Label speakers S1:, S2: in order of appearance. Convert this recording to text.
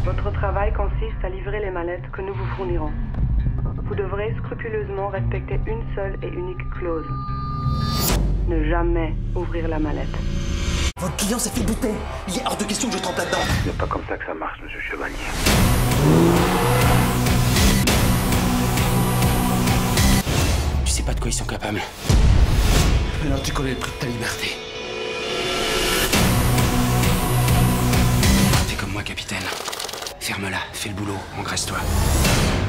S1: Votre travail consiste à livrer les mallettes que nous vous fournirons. Vous devrez scrupuleusement respecter une seule et unique clause. Ne jamais ouvrir la mallette.
S2: Votre client s'est fait buter. Il est hors de question que je trempe là-dedans.
S3: C'est pas comme ça que ça marche, monsieur Chevalier.
S2: Tu sais pas de quoi ils sont capables. Alors tu connais le prix de ta liberté. Fais comme moi, capitaine. Ferme-la, fais le boulot, engraisse-toi.